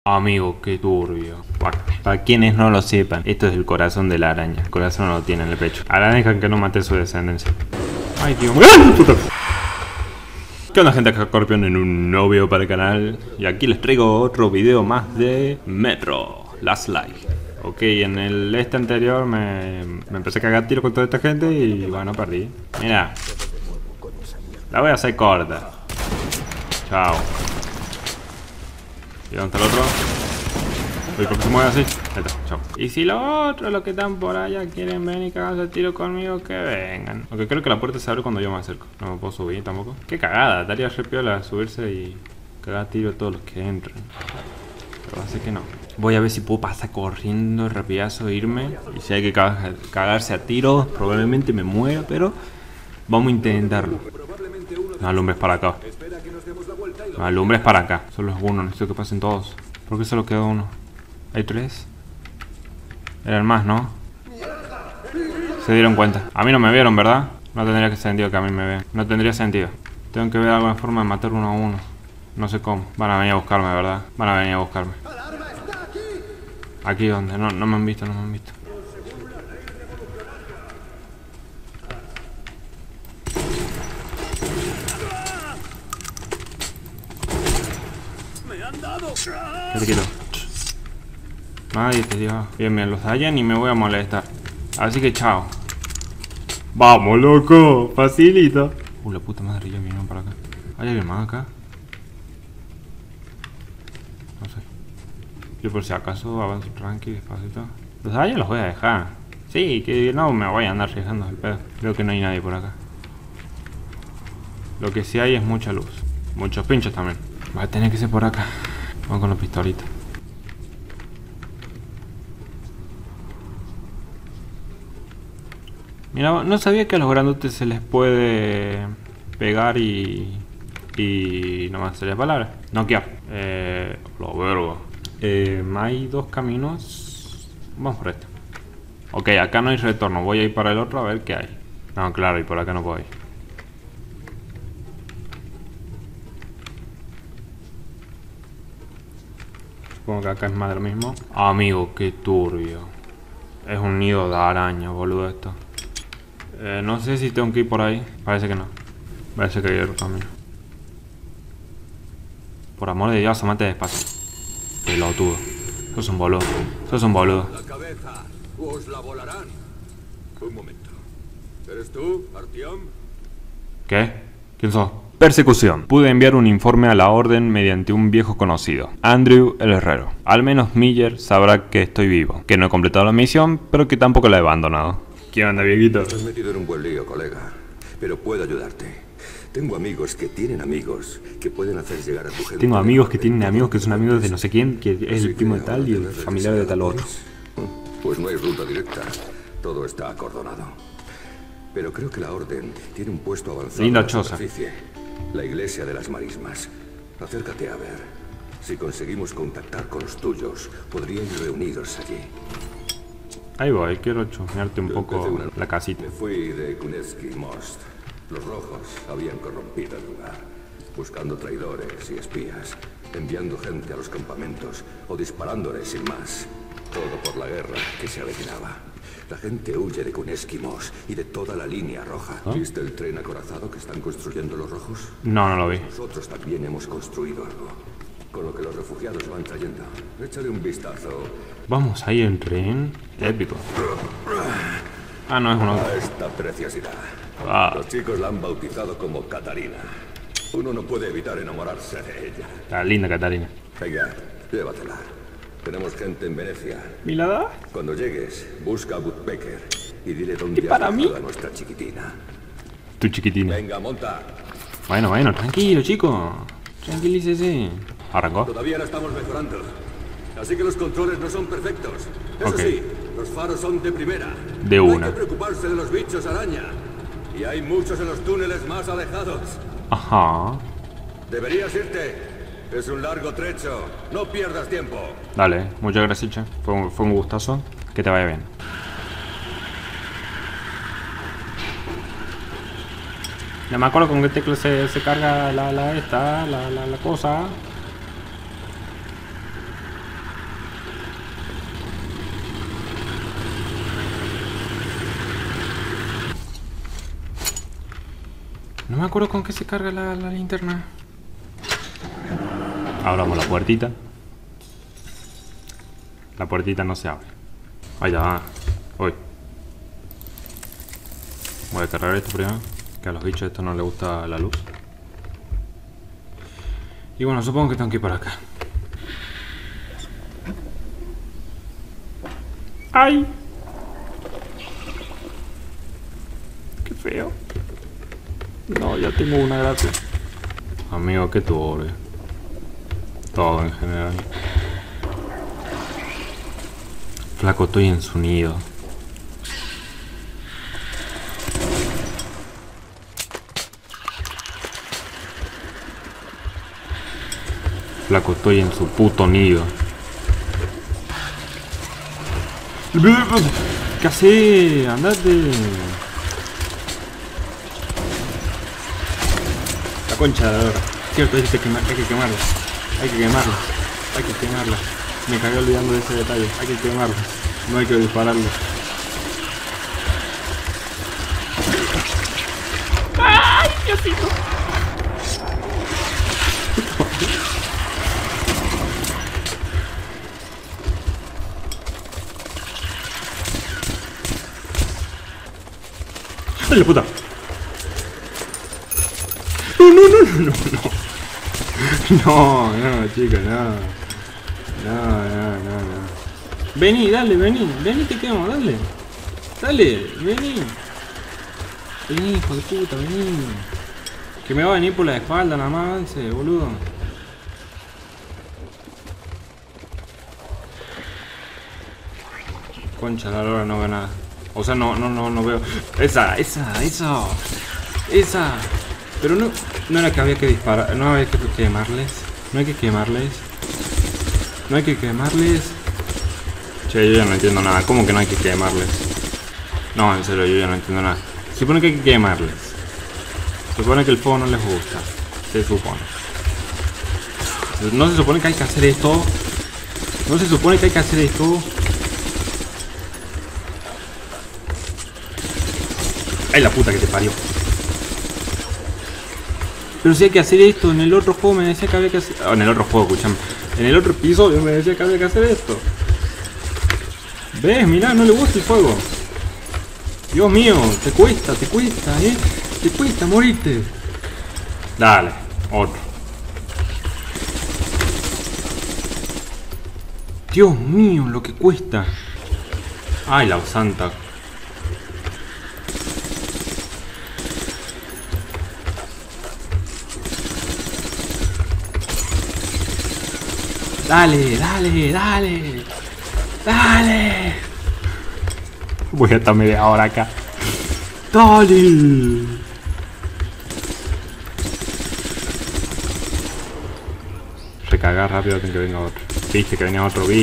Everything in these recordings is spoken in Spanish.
Amigo, qué turbio. Bueno, para quienes no lo sepan, esto es el corazón de la araña. El corazón no lo tiene en el pecho. A la dejan que no mate a su descendencia. Ay, Dios mío. ¡Ah, puta! ¿Qué onda, gente? Acá Scorpion en un nuevo video para el canal. Y aquí les traigo otro video más de Metro Last Light. Ok, en el anterior me empecé a cagar tiro con toda esta gente y bueno, perdí. Mira, la voy a hacer corta. Chao. ¿Y dónde está el otro? Uy, ¿por qué se mueve así? Ahí está, chao. Y si los otros, los que están por allá, quieren venir y cagarse el tiro conmigo, que vengan. Aunque creo que la puerta se abre cuando yo me acerco. No me puedo subir tampoco. Qué cagada, daría re piola subirse y cagar tiro a todos los que entren. Pero así que no. Voy a ver si puedo pasar corriendo rapidazo e irme. Y si hay que cagarse a tiro, probablemente me muera, pero vamos a intentarlo. No alumbres para acá. No alumbres para acá. Solo es uno, necesito que pasen todos. ¿Por qué solo quedó uno? ¿Hay tres? Eran más, ¿no? Se dieron cuenta. A mí no me vieron, ¿verdad? No tendría sentido que a mí me vean. No tendría sentido. Tengo que ver alguna forma de matar uno a uno. No sé cómo. Van a venir a buscarme, ¿verdad? Van a venir a buscarme. ¿Aquí dónde? No me han visto, no me han visto. ¿Qué te quito? Nadie te dio. Bien, me los hallan y me voy a molestar. Así que chao. ¡Vamos, loco! Facilito. La puta madre, ya vinieron para acá. ¿Hay alguien más acá? No sé. Yo por si acaso avanzo tranqui, despacito. Los hallan los voy a dejar. Sí, que no me voy a andar arriesgando el pedo. Creo que no hay nadie por acá. Lo que sí hay es mucha luz. Muchos pinchos también. Va a tener que ser por acá. Vamos con los pistolitas. Mira, no sabía que a los grandotes se les puede pegar y no me sale la palabra. Noquear. Lo vergo. Hay dos caminos. Vamos por este. Ok, acá no hay retorno. Voy a ir para el otro a ver qué hay. No, claro, y por acá no puedo ir. Supongo que acá es más de lo mismo. Amigo, qué turbio. Es un nido de araña, boludo, esto. No sé si tengo que ir por ahí. Parece que no. Parece que hay otro camino. Por amor de Dios, amate despacio. Pelotudo. Sos un boludo. Sos un boludo. La cabeza. Os la volarán. Un momento. ¿Eres tú, Artyom? ¿Qué? ¿Quién sos? Persecución. Pude enviar un informe a la orden mediante un viejo conocido, Andrew el Herrero. Al menos Miller sabrá que estoy vivo, que no he completado la misión, pero que tampoco la he abandonado. ¿Qué onda, viejito? Estás metido en un buen lío, colega. Pero puedo ayudarte. Tengo amigos que tienen amigos que pueden hacer llegar a tu gente. Tengo amigos que tienen amigos que son amigos de no sé quién, que es el primo de tal y el familiar de tal otro. Pues no hay ruta directa. Todo está acordonado. Pero creo que la orden tiene un puesto avanzado. Linda choza. La iglesia de las marismas. Acércate a ver. Si conseguimos contactar con los tuyos, podrían ir reunidos allí. Ahí voy, quiero chusmearte un poco la casita. Me fui de Kunevsky Most. Los rojos habían corrompido el lugar, buscando traidores y espías, enviando gente a los campamentos o disparándoles sin más. Todo por la guerra que se avecinaba. La gente huye de Kunevsky Most y de toda la línea roja. ¿Ah? ¿Viste el tren acorazado que están construyendo los rojos? No lo vi. Nosotros también hemos construido algo, con lo que los refugiados van trayendo. Échale un vistazo. Vamos ahí en tren. Épico. Ah, no, es uno. A esta preciosidad. Ah. Los chicos la han bautizado como Catarina. Uno no puede evitar enamorarse de ella. Está linda, Catarina. Venga, llévatela. Tenemos gente en Venecia. ¿Y la da? Cuando llegues, busca a Woodpecker y dile dónde ¿Y para has mí? dejado a nuestra chiquitina. Tu chiquitina. Venga, monta. Bueno, tranquilo, chico. Tranquilícese. Arrancó. Todavía la estamos mejorando. Así que los controles no son perfectos. Eso Ok. sí, los faros son de primera. De No una. hay que preocuparse de los bichos araña. Y hay muchos en los túneles más alejados. Ajá. Deberías irte. Es un largo trecho. No pierdas tiempo. Dale, muchas gracias, che. Fue un gustazo. Que te vaya bien. No me acuerdo con qué tecla se carga la cosa. me acuerdo con qué se carga la linterna. Abramos la puertita. La puertita no se abre. Ahí va. Voy. Voy a cargar esto primero, que a los bichos esto no les gusta la luz. Y bueno, supongo que tengo que ir por acá. ¡Ay! ¡Qué feo! No, ya tengo una, gracias. Amigo, qué tuve. Todo en general. Flaco, estoy en su nido. Flaco, estoy en su puto nido. ¿Qué haces? Andate. La concha de la hora. Cierto, hay que quemarla. Hay que quemarla. Hay que quemarla. Me cagué olvidando de ese detalle. Hay que quemarla. No hay que dispararlo. ¡Ay, Diosito! ¡Ay, la puta! No, chica, no. No. Vení, dale, vení, te quemo, dale. Dale, vení. Vení, hijo de puta, vení. Que me va a venir por la espalda nada más, ese boludo. Concha, la lora, no veo nada. O sea, no veo. Esa. Pero no era que había que disparar. No había que quemarles. No hay que quemarles. Che, yo ya no entiendo nada. ¿Cómo que no hay que quemarles? No, en serio, yo ya no entiendo nada. Se supone que hay que quemarles. Se supone que el fuego no les gusta. Se supone. No se supone que hay que hacer esto. Ay, la puta que te parió. Pero si hay que hacer esto, en el otro juego me decía que había que hacer... Oh, en el otro juego, escuchame. En el otro episodio me decía que había que hacer esto. ¿Ves? Mirá, no le gusta el juego. Dios mío, te cuesta, Te cuesta morirte. Dale, otro. Dios mío, lo que cuesta. Ay, la santa. Dale. Voy a estar media hora acá. Dale. Recagar rápido antes que venga otro. Viste que venía otro.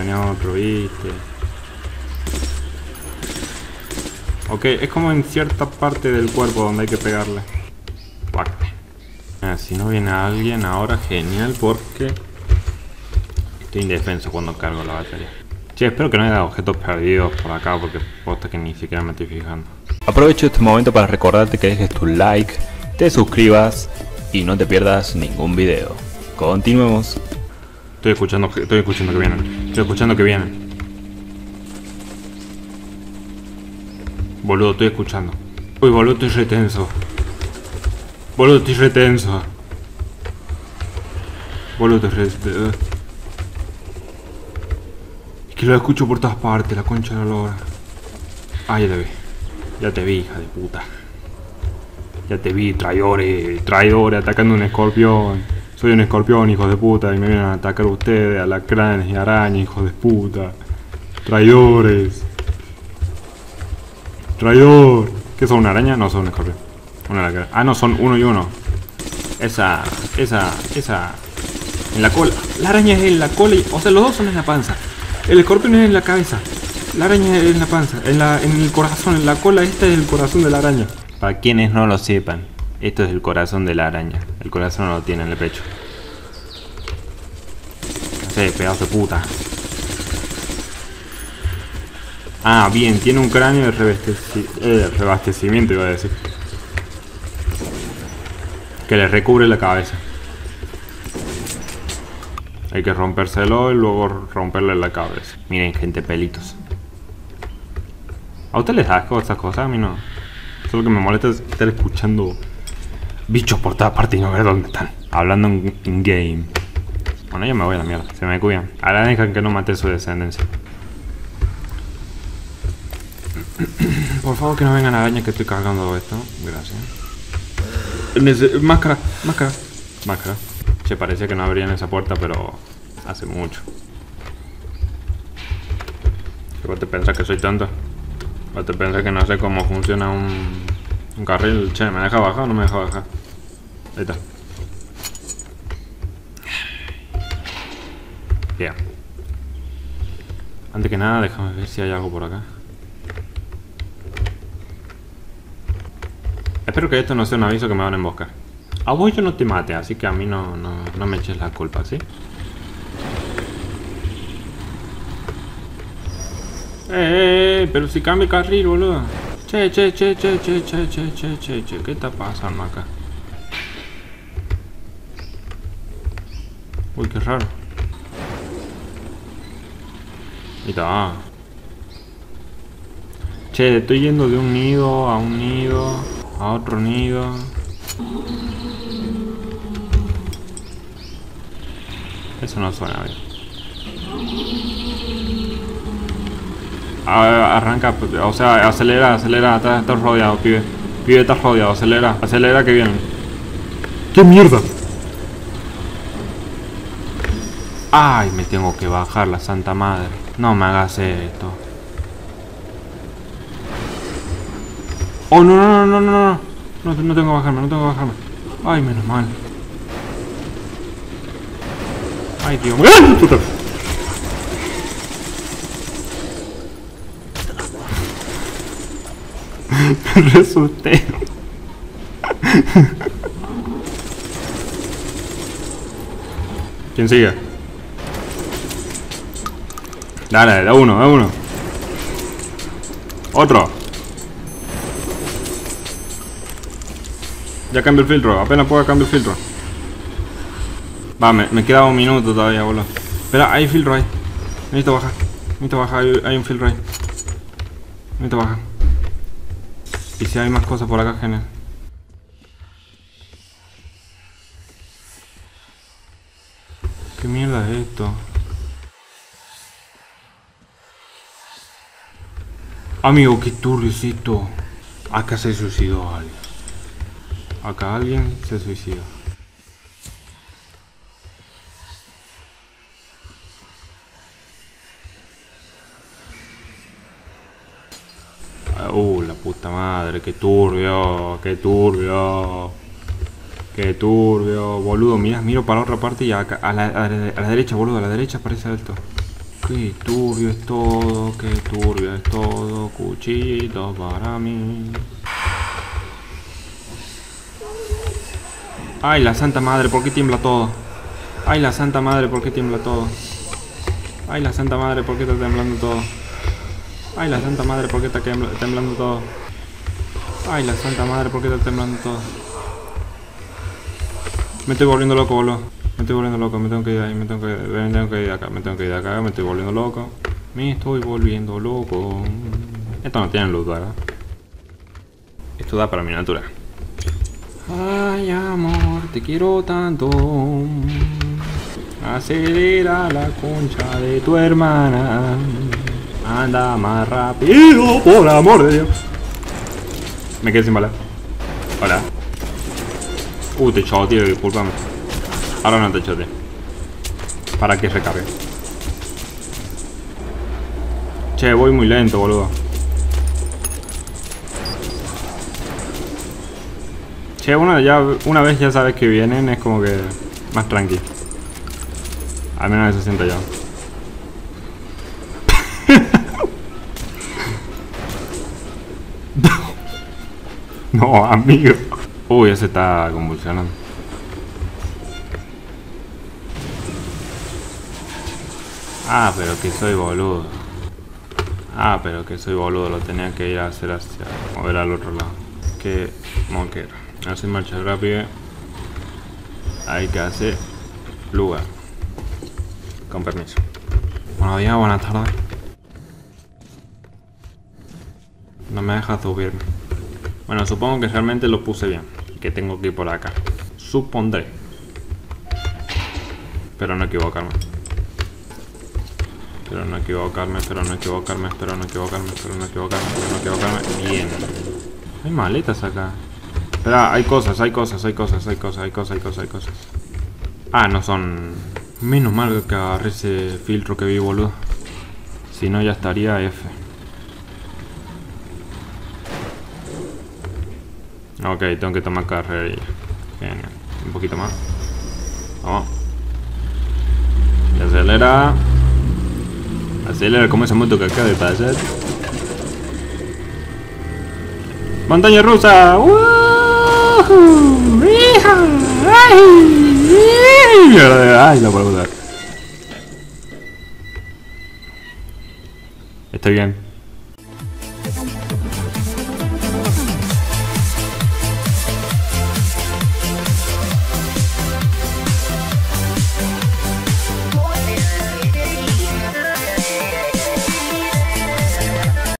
Ok, es como en cierta parte del cuerpo donde hay que pegarle. Fuck. Si no viene alguien ahora, genial, porque estoy indefenso cuando cargo la batería. Che, espero que no haya objetos perdidos por acá, porque posta que ni siquiera me estoy fijando. Aprovecho este momento para recordarte que dejes tu like, te suscribas y no te pierdas ningún video. Continuemos. Estoy escuchando que vienen. Boludo, estoy escuchando. Uy, boludo, estoy retenso. Es que lo escucho por todas partes, la concha de la lora. Ah, ya te vi, hija de puta. Ya te vi, traidores, atacando un escorpión. Soy un escorpión, hijo de puta, y me vienen a atacar ustedes, alacranes y arañas, hijos de puta. Traidores. ¿Qué son, una araña? No, son un escorpión. Una alacrán. Ah, no, son uno y uno. Esa. En la cola. La araña es en la cola o sea, los dos son en la panza. El escorpión es en la cabeza. La araña es en la panza. En el corazón, en la cola, esta es el corazón de la araña. Para quienes no lo sepan, esto es el corazón de la araña. El corazón no lo tiene en el pecho. No sé, pedazo de puta. Ah, bien, tiene un cráneo de rebastecimiento, iba a decir. Que le recubre la cabeza. Hay que rompérselo y luego romperle la cabeza. Miren, gente, pelitos. ¿A usted les da asco estas cosas? A mí no. Solo que me molesta es estar escuchando bichos por todas partes y no ver dónde están. Hablando en game. Bueno, yo me voy a la mierda. Se me cuidan. Ahora dejan que no mate su descendencia. Por favor, que no vengan arañas que estoy cargando esto. Gracias. Máscara. Che, parecía que no abrían esa puerta, pero hace mucho. ¿Vos te pensás que soy tonto? ¿Vos te pensás que no sé cómo funciona un carril? Che, ¿me deja bajar o no me deja bajar? Ahí está. Bien. Antes que nada, déjame ver si hay algo por acá. Espero que esto no sea un aviso que me van a emboscar. A vos yo no te mate, así que a mí no me eches la culpa, ¿sí? Pero si cambia el carril, boludo. Che, ¿qué está pasando acá? Uy, qué raro. Ahí está. Che, estoy yendo de un nido a un nido, a otro nido. Eso no suena bien. Arranca, o sea, acelera, estás rodeado, pibe. Pibe, estás rodeado, acelera que vienen. ¡Qué mierda! Ay, me tengo que bajar, la santa madre. No me hagas esto. Oh, no. No tengo que bajarme, Ay, menos mal. Ay, Dios mío. ¡Ay, puta! Me resusté. ¿Quién sigue? Dale, da uno. Otro. Ya cambio el filtro, apenas puedo cambiar el filtro. Va, me queda un minuto todavía, boludo. Espera, hay filtro ahí. Necesito bajar, hay un filtro ahí. Necesito bajar. Y si hay más cosas por acá, genial. ¿Qué mierda es esto? Amigo, qué turbio es esto. Acá se suicidó alguien. Acá alguien se suicidó. La puta madre, qué turbio, boludo. Miro para la otra parte y acá, a la derecha, boludo, a la derecha aparece alto. Qué turbio es todo, cuchillito para mí. Ay, la santa madre, ¿por qué tiembla todo? Ay, la santa madre, ¿por qué tiembla todo? Ay, la santa madre, ¿por qué está temblando todo? Ay, la santa madre, ¿por qué está temblando todo? Ay, la santa madre, ¿por qué está temblando todo? Me estoy volviendo loco, boludo. Me tengo que ir de ahí, me tengo que ir de acá, me estoy volviendo loco. Esto no tiene luz, ¿verdad? Esto da para miniatura. Ay, amor, te quiero tanto. Acelera la concha de tu hermana. Anda más rápido, por amor de Dios. Me quedé sin bala. Hola. Te tío, discúlpame. Ahora no te chote. Para que recargue. Che, voy muy lento, boludo. Che, una vez ya sabes que vienen, es como que más tranqui. Al menos eso siento yo. No, amigo. Uy, ese está convulsionando. Pero que soy boludo. Lo tenía que ir a hacer hacia... mover al otro lado. Qué moquero. Así marcha rápida. Hay que hacer lugar. Con permiso. Buenos días, buenas tardes. No me deja subirme. Bueno, supongo que realmente lo puse bien. Que tengo que ir por acá. Supondré. Espero no equivocarme. Espero no equivocarme, espero no equivocarme, espero no equivocarme, espero no equivocarme, espero no equivocarme. Bien. Hay maletas acá. Espera, hay cosas, hay cosas, hay cosas, hay cosas, hay cosas, hay cosas, hay cosas. Ah, no son... Menos mal que agarré ese filtro que vi, boludo. Si no, ya estaría F. Ok, tengo que tomar carrerilla. Genial. Un poquito más. Vamos. Y acelera. Acelera como esa moto que acaba de pasar. ¡Montaña rusa! ¡Woohoo! ¡Ay, la puedo usar! Estoy bien.